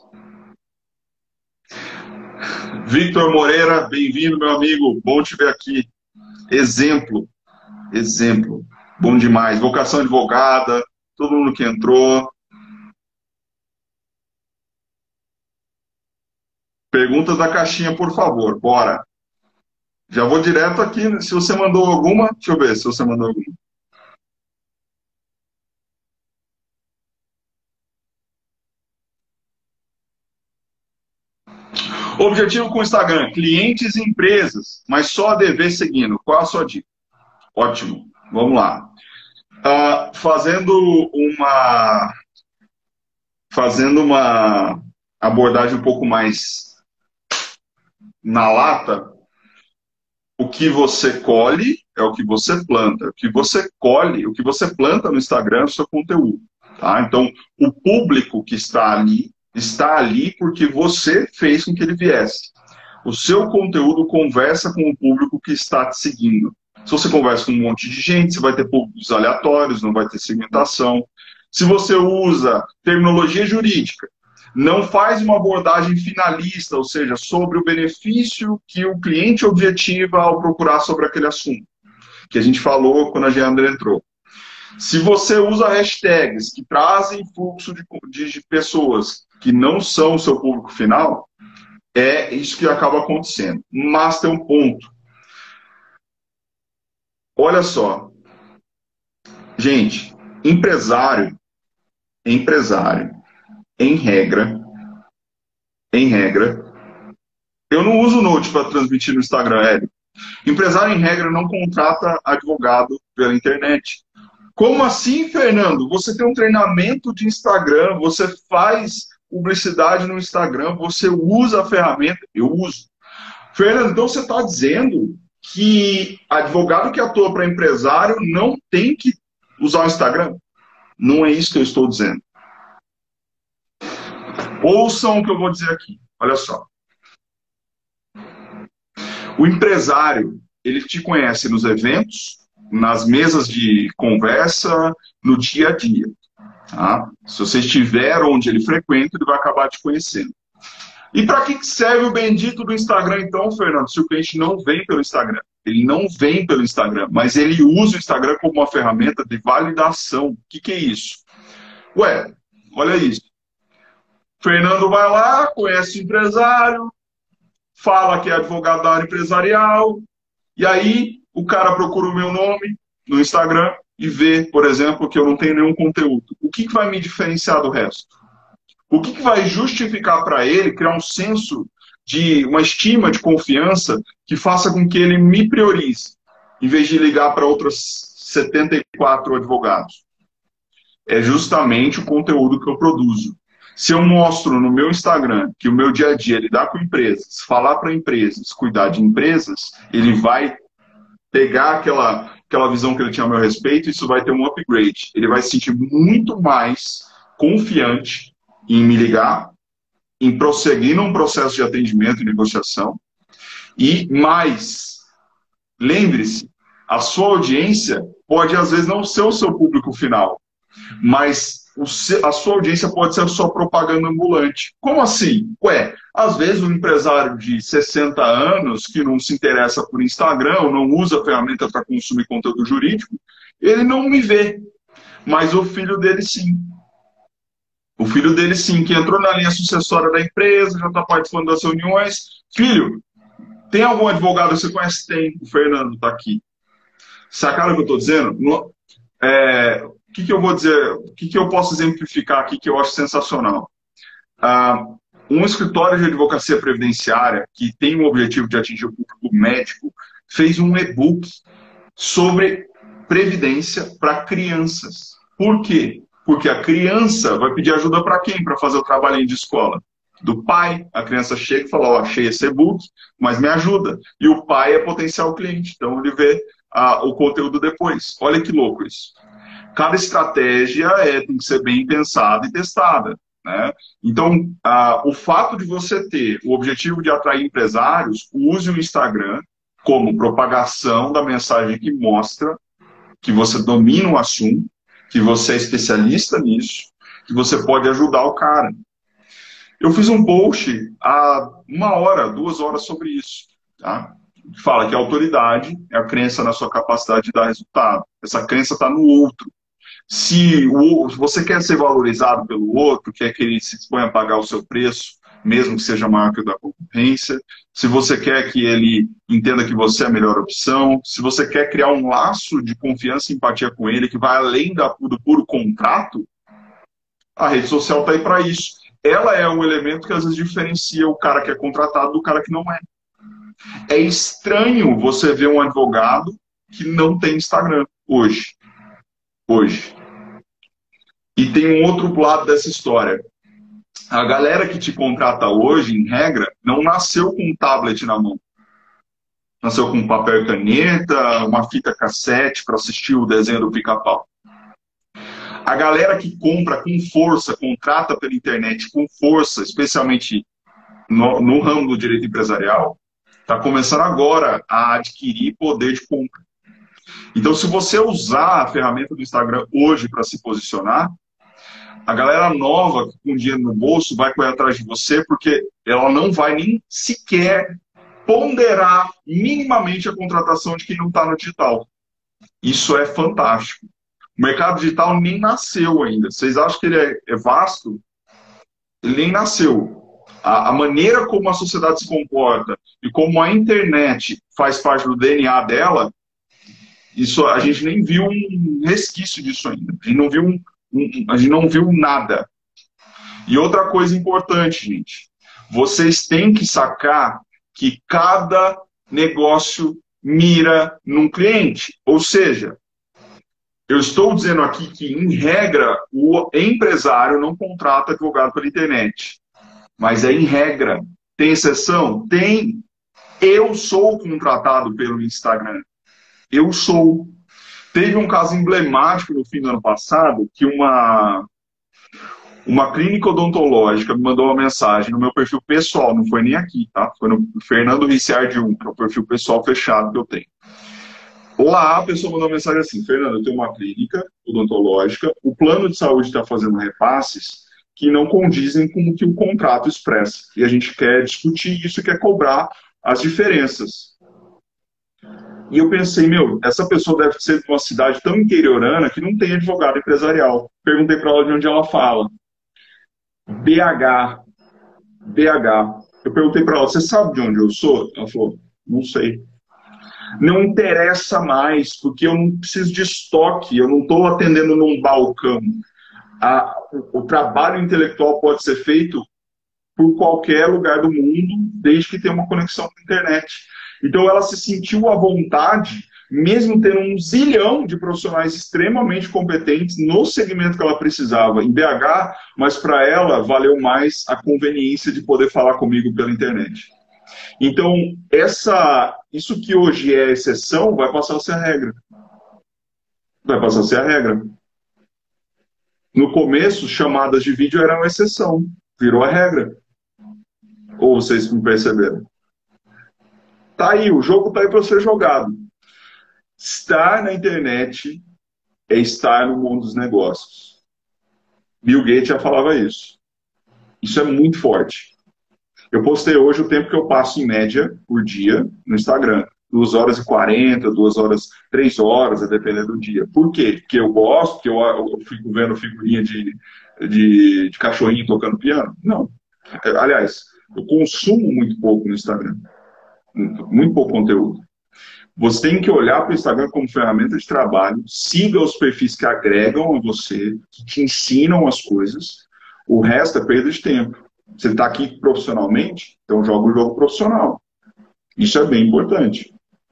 Victor Moreira, bem-vindo, meu amigo, bom te ver aqui. Exemplo, bom demais. Vocação advogada, todo mundo que entrou. Perguntas da caixinha, por favor, bora. Já vou direto aqui, se você mandou alguma, deixa eu ver se você mandou alguma. Objetivo com o Instagram, clientes e empresas, mas só a DV seguindo. Qual a sua dica? Ótimo, vamos lá. Fazendo uma abordagem um pouco mais na lata, o que você colhe é o que você planta. O que você colhe, o que você planta no Instagram é o seu conteúdo. Tá? Então, o público que está ali porque você fez com que ele viesse. O seu conteúdo conversa com o público que está te seguindo. Se você conversa com um monte de gente, você vai ter públicos aleatórios, não vai ter segmentação. Se você usa terminologia jurídica, não faz uma abordagem finalista, ou seja, sobre o benefício que o cliente objetiva ao procurar sobre aquele assunto, que a gente falou quando a Geandra entrou. Se você usa hashtags que trazem fluxo de pessoas que não são o seu público final, é isso que acaba acontecendo. Mas tem um ponto. Olha só. Gente, empresário, em regra, eu não uso Note para transmitir no Instagram, Hélio. Empresário, em regra, não contrata advogado pela internet. Como assim, Fernando? Você tem um treinamento de Instagram, você faz publicidade no Instagram, você usa a ferramenta? Eu uso. Fernando, então você está dizendo que advogado que atua para empresário não tem que usar o Instagram? Não é isso que eu estou dizendo. Ouçam o que eu vou dizer aqui. Olha só. O empresário, ele te conhece nos eventos, nas mesas de conversa, no dia a dia. Tá? Se você estiver onde ele frequenta, ele vai acabar te conhecendo. E para que serve o bendito do Instagram, então, Fernando, se o cliente não vem pelo Instagram? Ele não vem pelo Instagram, mas ele usa o Instagram como uma ferramenta de validação. O que é isso? Ué, olha isso. Fernando vai lá, conhece o empresário, fala que é advogado da área empresarial, e aí o cara procura o meu nome no Instagram e vê, por exemplo, que eu não tenho nenhum conteúdo. O que vai me diferenciar do resto? O que vai justificar para ele criar um senso de uma estima de confiança que faça com que ele me priorize, em vez de ligar para outros 74 advogados? É justamente o conteúdo que eu produzo. Se eu mostro no meu Instagram que o meu dia a dia é lidar com empresas, falar para empresas, cuidar de empresas, ele vai pegar aquela visão que ele tinha a meu respeito, e isso vai ter um upgrade. Ele vai se sentir muito mais confiante em me ligar, em prosseguir num processo de atendimento e negociação. E mais, lembre-se, a sua audiência pode às vezes não ser o seu público final, mas a sua audiência pode ser a sua propaganda ambulante. Como assim? Ué, às vezes um empresário de 60 anos que não se interessa por Instagram, ou não usa a ferramenta para consumir conteúdo jurídico, ele não me vê, mas o filho dele sim. O filho dele sim, que entrou na linha sucessória da empresa, já está participando das reuniões. Filho, tem algum advogado que você conhece? Tem. O Fernando está aqui. Sacaram o que eu estou dizendo? O que eu vou dizer? O que eu posso exemplificar aqui que eu acho sensacional? Um escritório de advocacia previdenciária que tem o objetivo de atingir o público médico fez um e-book sobre previdência para crianças. Por quê? Porque a criança vai pedir ajuda para quem? Para fazer o trabalhinho de escola? Do pai. A criança chega e fala, achei esse e-book, mas me ajuda. E o pai é potencial cliente, então ele vê o conteúdo depois. Olha que louco isso. Cada estratégia tem que ser bem pensada e testada. Né? Então, o fato de você ter o objetivo de atrair empresários, use o Instagram como propagação da mensagem que mostra que você domina o assunto, que você é especialista nisso, que você pode ajudar o cara. Eu fiz um post há 1 hora, 2 horas sobre isso, tá? Fala que a autoridade é a crença na sua capacidade de dar resultado. Essa crença está no outro. Se você quer ser valorizado pelo outro, quer que ele se disponha a pagar o seu preço, mesmo que seja maior que o da concorrência, se você quer que ele entenda que você é a melhor opção, se você quer criar um laço de confiança e empatia com ele que vai além do puro contrato, a rede social está aí para isso. Ela é um elemento que às vezes diferencia o cara que é contratado do cara que não é. É estranho você ver um advogado que não tem Instagram hoje. E tem um outro lado dessa história. A galera que te contrata hoje, em regra, não nasceu com um tablet na mão. Nasceu com papel e caneta, uma fita cassete para assistir o desenho do Pica-Pau. A galera que compra com força, contrata pela internet com força, especialmente no ramo do direito empresarial, está começando agora a adquirir poder de compra. Então, se você usar a ferramenta do Instagram hoje para se posicionar, a galera nova com dinheiro no bolso vai correr atrás de você porque ela não vai nem sequer ponderar minimamente a contratação de quem não está no digital. Isso é fantástico. O mercado digital nem nasceu ainda. Vocês acham que ele é vasto? Ele nem nasceu. A maneira como a sociedade se comporta e como a internet faz parte do DNA dela, isso, a gente nem viu um resquício disso ainda. A gente não viu nada. E outra coisa importante, gente. Vocês têm que sacar que cada negócio mira num cliente. Ou seja, eu estou dizendo aqui que, em regra, o empresário não contrata advogado pela internet. Mas é em regra. Tem exceção? Tem. Eu sou contratado pelo Instagram. Eu sou. Teve um caso emblemático no fim do ano passado que uma clínica odontológica me mandou uma mensagem no meu perfil pessoal, não foi nem aqui, tá? Foi no Fernando Ricciardi 1, que é o perfil pessoal fechado que eu tenho. Lá a pessoa mandou uma mensagem assim: Fernando, eu tenho uma clínica odontológica, o plano de saúde está fazendo repasses que não condizem com o que o contrato expressa. E a gente quer discutir isso e quer cobrar as diferenças. E eu pensei, essa pessoa deve ser de uma cidade tão interiorana que não tem advogado empresarial. Perguntei para ela de onde ela fala. BH. Eu perguntei para ela, você sabe de onde eu sou? Ela falou, não sei. Não interessa mais, porque eu não preciso de estoque, eu não estou atendendo num balcão. O trabalho intelectual pode ser feito por qualquer lugar do mundo, desde que tenha uma conexão com a internet. Então ela se sentiu à vontade, mesmo tendo um zilhão de profissionais extremamente competentes no segmento que ela precisava, em BH, mas para ela valeu mais a conveniência de poder falar comigo pela internet. Então, isso que hoje é exceção, vai passar a ser a regra. Vai passar a ser a regra. No começo, chamadas de vídeo eram exceção, virou a regra. Ou vocês me perceberam? Tá aí, o jogo tá aí para ser jogado. Estar na internet é estar no mundo dos negócios. Bill Gates já falava isso. Isso é muito forte. Eu postei hoje o tempo que eu passo em média por dia no Instagram. 2h40, 3 horas, a depender do dia. Por quê? Porque eu gosto, porque eu fico vendo figurinha de cachorrinho tocando piano? Não. Aliás, eu consumo muito pouco no Instagram. Muito pouco conteúdo. Você tem que olhar para o Instagram como ferramenta de trabalho, siga os perfis que agregam a você, que te ensinam as coisas. O resto é perda de tempo. Você está aqui profissionalmente, então joga o jogo profissional. Isso é bem importante.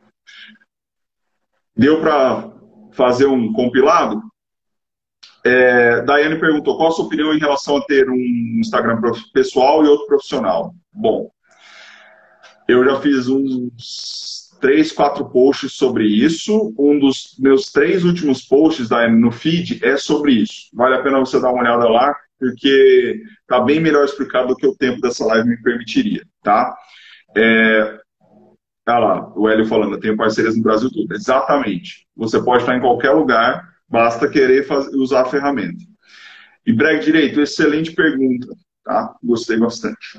Deu para fazer um compilado? Daiane perguntou, qual a sua opinião em relação a ter um Instagram pessoal e outro profissional? Bom, eu já fiz uns 3, 4 posts sobre isso. Um dos meus 3 últimos posts, Daiane, no feed é sobre isso. Vale a pena você dar uma olhada lá, porque está bem melhor explicado do que o tempo dessa live me permitiria, tá? Ah lá, o Hélio falando, eu tenho parcerias no Brasil todo. Exatamente. Você pode estar em qualquer lugar, basta querer usar a ferramenta. E Breg Direito, excelente pergunta, tá? Gostei bastante.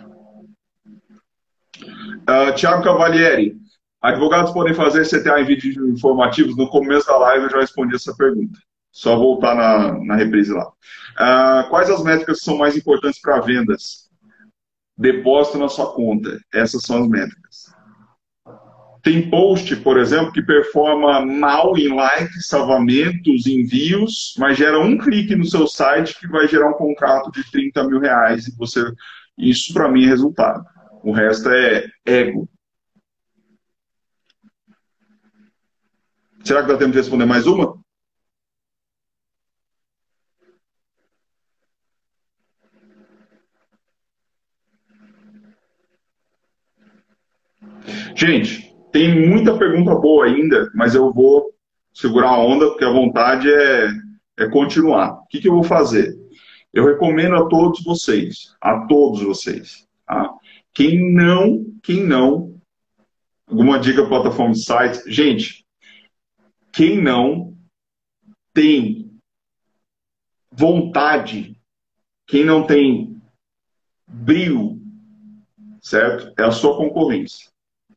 Tiago Cavalieri, advogados podem fazer CTA em vídeos informativos? No começo da live eu já respondi essa pergunta. Só voltar na reprise lá. Quais as métricas que são mais importantes para vendas? Depósito na sua conta. Essas são as métricas. Tem post, por exemplo, que performa mal em likes, salvamentos, envios, mas gera um clique no seu site que vai gerar um contrato de 30 mil reais. E isso para mim é resultado. O resto é ego. Será que dá tempo de responder mais uma? Gente, tem muita pergunta boa ainda, mas eu vou segurar a onda, porque a vontade é continuar. O que eu vou fazer? Eu recomendo a todos vocês, tá? Quem não, alguma dica para plataforma de sites? Gente, quem não tem vontade, quem não tem brilho, certo? É a sua concorrência.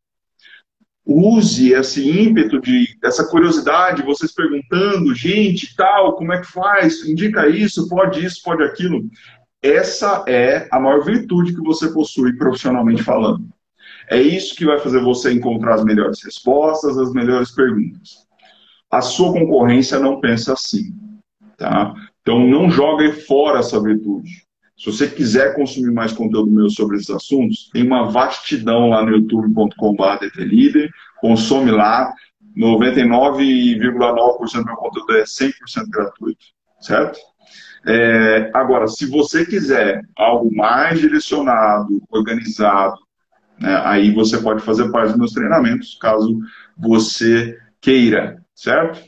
Use esse ímpeto, essa curiosidade, vocês perguntando, gente, tal, como é que faz? Indica isso, pode aquilo. Essa é a maior virtude que você possui profissionalmente falando. É isso que vai fazer você encontrar as melhores respostas, as melhores perguntas. A sua concorrência não pensa assim, tá? Então não jogue fora essa virtude. Se você quiser consumir mais conteúdo meu sobre esses assuntos, tem uma vastidão lá no youtube.com/dtlíder, consome lá, 99,9% do meu conteúdo é 100% gratuito, certo? Agora, se você quiser algo mais direcionado, organizado, né, aí você pode fazer parte dos meus treinamentos, caso você queira, certo?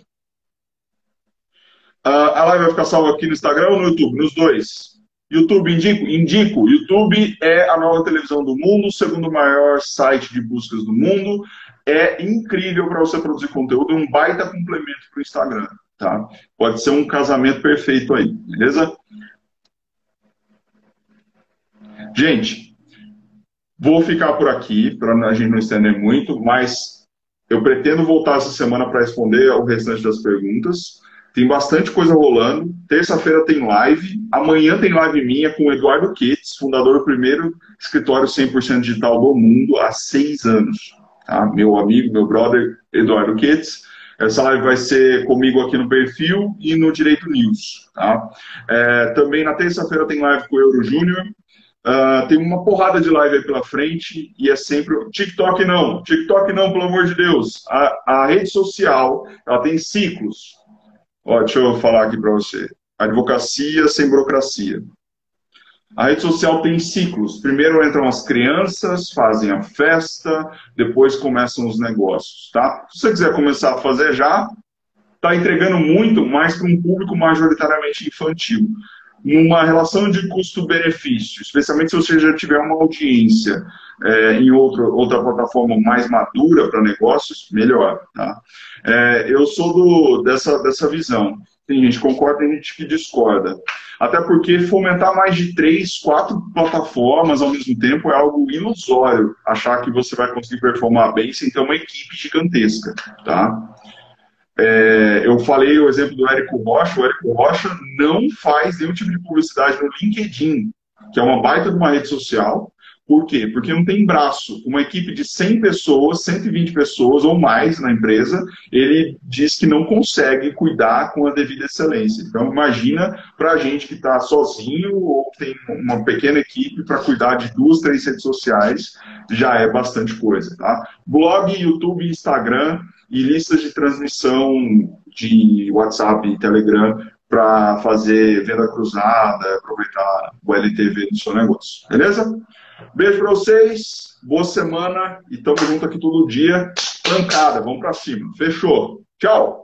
A live vai ficar salva aqui no Instagram ou no YouTube? Nos dois. YouTube, indico. YouTube é a nova televisão do mundo, o segundo maior site de buscas do mundo. É incrível para você produzir conteúdo, é um baita complemento para o Instagram, tá? Pode ser um casamento perfeito aí, beleza? Gente, vou ficar por aqui, para a gente não estender muito, mas eu pretendo voltar essa semana para responder ao restante das perguntas. Tem bastante coisa rolando. Terça-feira tem live. Amanhã tem live minha com o Eduardo Ketz, fundador do primeiro escritório 100% digital do mundo há 6 anos. Tá? Meu amigo, meu brother, Eduardo Ketz. Essa live vai ser comigo aqui no perfil e no Direito News. Tá? Também na terça-feira tem live com o Euro Júnior. Tem uma porrada de live aí pela frente e é sempre... TikTok não, pelo amor de Deus. A rede social, ela tem ciclos. Deixa eu falar aqui para você. Advocacia sem burocracia. A rede social tem ciclos. Primeiro entram as crianças, fazem a festa, depois começam os negócios, tá? Se você quiser começar a fazer já, está entregando muito mais para um público majoritariamente infantil. Numa relação de custo-benefício, especialmente se você já tiver uma audiência em outra plataforma mais madura para negócios, melhor. Tá? Eu sou dessa visão. Tem gente que concorda, tem gente que discorda. Até porque fomentar mais de 3, 4 plataformas ao mesmo tempo é algo ilusório. Achar que você vai conseguir performar bem sem ter uma equipe gigantesca. Tá? Eu falei o exemplo do Érico Rocha. O Érico Rocha não faz nenhum tipo de publicidade no LinkedIn, que é uma baita de uma rede social. Por quê? Porque não tem braço. Uma equipe de 100 pessoas, 120 pessoas ou mais na empresa, ele diz que não consegue cuidar com a devida excelência. Então, imagina para a gente que está sozinho ou tem uma pequena equipe para cuidar de 2, 3 redes sociais, já é bastante coisa. Tá? Blog, YouTube, Instagram e listas de transmissão de WhatsApp e Telegram para fazer venda cruzada, aproveitar o LTV do seu negócio. Beleza? Beijo para vocês, boa semana e tamo junto aqui todo dia. Pancada, vamos para cima. Fechou. Tchau.